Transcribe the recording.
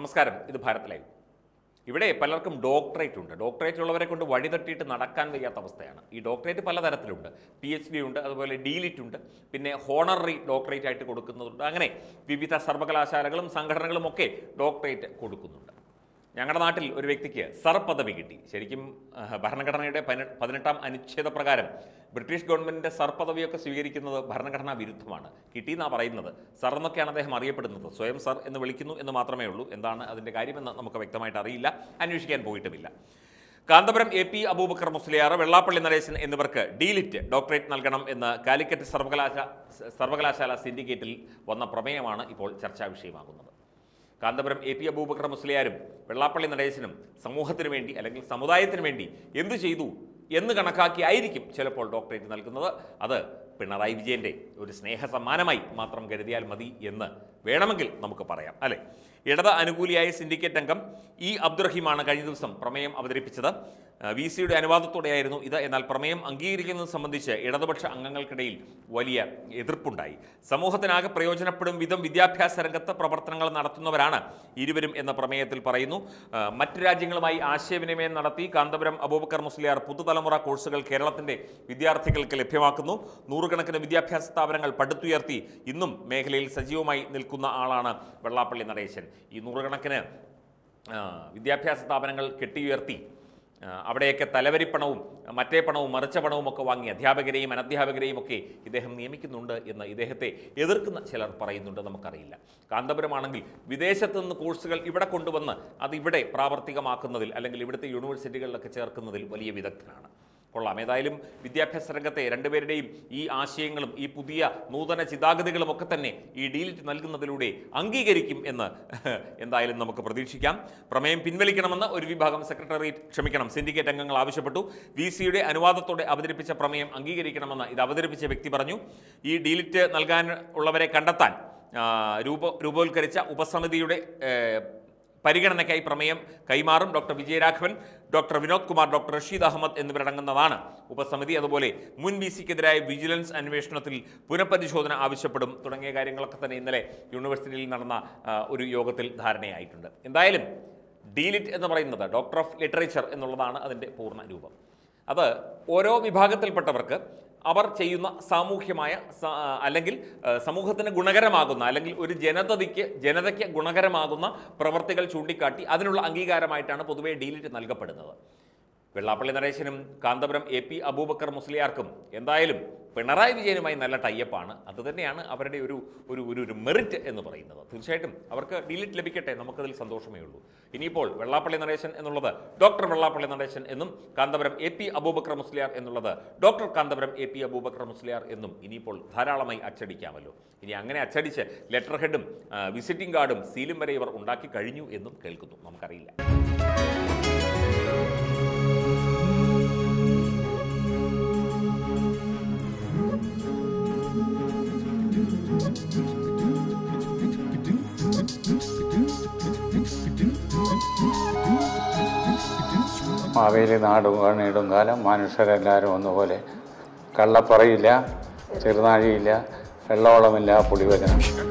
നമസ്കാരം, ഇത് ഭാരത് ലൈവ്. ഇവിടെ പലർക്കും ഡോക്ടറേറ്റ് ഉണ്ട്. ഡോക്ടറേറ്റ് ഉള്ളവരെ കൊണ്ട് വഴിതട്ടിയിട്ട് നടക്കാൻ വയ്യാത്ത അവസ്ഥയാണ്. ഈ ഡോക്ടറേറ്റ് പലതരത്തിലുണ്ട്. PhD ഉണ്ട്, അതുപോലെ ഡീലിറ്റ് ഉണ്ട്, പിന്നെ ഹോണററി ഡോക്ടറേറ്റ് ആയിട്ട് കൊടുക്കുന്നതുണ്ട്. അങ്ങനെ വിവിധ സർവകലാശാലകളും സംഘടനകളും ഒക്കെ ഡോക്ടറേറ്റ് കൊടുക്കുന്നുണ്ട്. ഞങ്ങളുടെ നാട്ടിൽ ഒരു വ്യക്തിക്ക് സർ പദവി കിട്ടി. ശരിക്കും ഭരണഘടനയുടെ 18ാം അനുച്ഛേദപ്രകാരം ബ്രിട്ടീഷ് ഗവൺമെൻറ്റിൻ്റെ സർ പദവിയൊക്കെ സ്വീകരിക്കുന്നത് ഭരണഘടനാ വിരുദ്ധമാണ്. കിട്ടിയെന്നാണ് പറയുന്നത്. സർ എന്നൊക്കെയാണ് അദ്ദേഹം അറിയപ്പെടുന്നത്. സ്വയം സർ എന്ന് വിളിക്കുന്നു എന്ന് മാത്രമേ ഉള്ളൂ. എന്താണ് അതിൻ്റെ കാര്യമെന്ന് നമുക്ക് വ്യക്തമായിട്ട് അറിയില്ല, അന്വേഷിക്കാൻ പോയിട്ടുമില്ല. കാന്തപുരം AP അബൂബക്കർ മുസ്ലിയാർ, വെള്ളാപ്പള്ളി നടേശൻ എന്നിവർക്ക് ഡീലിറ്റ് ഡോക്ടറേറ്റ് നൽകണം എന്ന് കാലിക്കറ്റ് സർവകലാശാല സിൻഡിക്കേറ്റിൽ വന്ന പ്രമേയമാണ് ഇപ്പോൾ ചർച്ചാ വിഷയമാകുന്നത്. കാന്തപുരം AP അബൂബക്കർ മുസ്ലിയാരും വെള്ളാപ്പള്ളി നടേശനും സമൂഹത്തിന് വേണ്ടി അല്ലെങ്കിൽ സമുദായത്തിന് വേണ്ടി എന്തു ചെയ്തു എന്ന് കണക്കാക്കി ആയിരിക്കും ചിലപ്പോൾ ഡോക്ടറേറ്റ് നൽകുന്നത്. അത് പിണറായി വിജയൻ്റെ ഒരു സ്നേഹ സമ്മാനമായി മാത്രം കരുതിയാൽ മതി എന്ന് വേണമെങ്കിൽ നമുക്ക് പറയാം, അല്ലേ? ഇടത് അനുകൂലിയായ സിൻഡിക്കേറ്റ് അംഗം E. അബ്ദുറഹീമാണ് കഴിഞ്ഞ ദിവസം പ്രമേയം അവതരിപ്പിച്ചത്. VCയുടെ അനുവാദത്തോടെയായിരുന്നു ഇത്. എന്നാൽ പ്രമേയം അംഗീകരിക്കുന്നത് സംബന്ധിച്ച് ഇടതുപക്ഷ അംഗങ്ങൾക്കിടയിൽ വലിയ എതിർപ്പുണ്ടായി. സമൂഹത്തിനാകെ പ്രയോജനപ്പെടും വിധം വിദ്യാഭ്യാസ രംഗത്ത് പ്രവർത്തനങ്ങൾ നടത്തുന്നവരാണ് ഇരുവരും എന്ന പ്രമേയത്തിൽ പറയുന്നു. മറ്റ് രാജ്യങ്ങളുമായി ആശയവിനിമയം നടത്തി കാന്തപുരം അബൂബക്കർ മുസ്ലിയാർ പുതുതലമുറ കോഴ്സുകൾ കേരളത്തിൻ്റെ വിദ്യാർത്ഥികൾക്ക് ലഭ്യമാക്കുന്നു. നൂറുകണക്കിന് വിദ്യാഭ്യാസ സ്ഥാപനങ്ങൾ പടുത്തുയർത്തി ഇന്നും മേഖലയിൽ സജീവമായി നിൽക്കുന്ന ആളാണ് വെള്ളാപ്പള്ളി നടേശൻ. ഈ നൂറുകണക്കിന് വിദ്യാഭ്യാസ സ്ഥാപനങ്ങൾ കെട്ടിയുയർത്തി അവിടെയൊക്കെ തലവരിപ്പണവും മറ്റേ പണവും മറിച്ച പണവും ഒക്കെ വാങ്ങി അധ്യാപകരെയും അനധ്യാപകരെയും ഒക്കെ ഇദ്ദേഹം നിയമിക്കുന്നുണ്ട് എന്ന് ഇദ്ദേഹത്തെ എതിർക്കുന്ന ചിലർ പറയുന്നുണ്ട്. നമുക്കറിയില്ല. കാന്തപുരമാണെങ്കിൽ വിദേശത്തു നിന്ന് കോഴ്സുകൾ ഇവിടെ കൊണ്ടുവന്ന് അത് ഇവിടെ പ്രാവർത്തികമാക്കുന്നതിൽ അല്ലെങ്കിൽ ഇവിടുത്തെ യൂണിവേഴ്സിറ്റികളിലൊക്കെ ചേർക്കുന്നതിൽ വലിയ വിദഗ്ധനാണ്. കൊള്ളാം. ഏതായാലും വിദ്യാഭ്യാസ രംഗത്തെ രണ്ടുപേരുടെയും ഈ ആശയങ്ങളും ഈ പുതിയ നൂതന ചിന്താഗതികളും ഒക്കെ തന്നെ ഈ ഡീലിറ്റ് നൽകുന്നതിലൂടെ അംഗീകരിക്കും എന്ന് എന്തായാലും നമുക്ക് പ്രതീക്ഷിക്കാം. പ്രമേയം പിൻവലിക്കണമെന്ന് ഒരു വിഭാഗം സിൻഡിക്കേറ്റ് അംഗങ്ങൾ ആവശ്യപ്പെട്ടു. VCയുടെ അനുവാദത്തോടെ അവതരിപ്പിച്ച പ്രമേയം അംഗീകരിക്കണമെന്ന് ഇത് അവതരിപ്പിച്ച വ്യക്തി പറഞ്ഞു. ഈ ഡീലിറ്റ് നൽകാൻ ഉള്ളവരെ കണ്ടെത്താൻ രൂപവത്കരിച്ച ഉപസമിതിയുടെ പരിഗണനയ്ക്കായി പ്രമേയം കൈമാറും. Doctor Vijayaraghavan, doctor Vinod Kumar, doctor Rasheed Ahmed എന്നിവരടങ്ങുന്നതാണ് ഉപസമിതി. അതുപോലെ മുൻ VCക്കെതിരായ വിജിലൻസ് അന്വേഷണത്തിൽ പുനഃപരിശോധന ആവശ്യപ്പെടും തുടങ്ങിയ കാര്യങ്ങളൊക്കെ തന്നെ ഇന്നലെ യൂണിവേഴ്സിറ്റിയിൽ നടന്ന ഒരു യോഗത്തിൽ ധാരണയായിട്ടുണ്ട്. എന്തായാലും ഡീലിറ്റ് എന്ന് പറയുന്നത് ഡോക്ടർ ഓഫ് ലിറ്ററേച്ചർ എന്നുള്ളതാണ് അതിൻ്റെ പൂർണ്ണ രൂപം. അത് ഓരോ വിഭാഗത്തിൽപ്പെട്ടവർക്ക് അവർ ചെയ്യുന്ന സാമൂഹ്യമായ അല്ലെങ്കിൽ സമൂഹത്തിന് ഗുണകരമാകുന്ന അല്ലെങ്കിൽ ഒരു ജനതയ്ക്ക് ഗുണകരമാകുന്ന പ്രവർത്തികൾ ചൂണ്ടിക്കാട്ടി അതിനുള്ള അംഗീകാരമായിട്ടാണ് പൊതുവെ ഡീലിറ്റ് നൽകപ്പെടുന്നത്. വെള്ളാപ്പള്ളി നടേശനും കാന്തപുരം AP അബൂബക്കർ മുസ്ലിയാർക്കും എന്തായാലും പിണറായി വിജയനുമായി നല്ല ടൈപ്പാണ്. അതുതന്നെയാണ് അവരുടെ ഒരു മെറിറ്റ് എന്ന് പറയുന്നത്. തീർച്ചയായിട്ടും അവർക്ക് ഡീലിറ്റ് ലഭിക്കട്ടെ, നമുക്കതിൽ സന്തോഷമേ ഉള്ളൂ. ഇനിയിപ്പോൾ വെള്ളാപ്പള്ളി നടേശൻ എന്നുള്ളത് ഡോക്ടർ വെള്ളാപ്പള്ളി നടേശൻ എന്നും കാന്തപുരം AP അബൂബക്കർ മുസ്ലിയാർ എന്നുള്ളത് ഡോക്ടർ കാന്തപുരം AP അബൂബക്കർ മുസ്ലിയാർ എന്നും ഇനിയിപ്പോൾ ധാരാളമായി അച്ചടിക്കാമല്ലോ. ഇനി അങ്ങനെ അച്ചടിച്ച് ലെറ്റർ ഹെഡും വിസിറ്റിംഗ് കാർഡും സീലും വരെ ഇവർ ഉണ്ടാക്കി കഴിഞ്ഞു എന്നും കേൾക്കുന്നു. നമുക്കറിയില്ല. മാവേലി നാടും കണ്ണീടും കാലം മനുഷ്യരെല്ലാവരും ഒന്നുപോലെ. കള്ളപ്പറയില്ല, ചെറുനാഴിയില്ല, വെള്ളവളമില്ല, പുളിവചനം.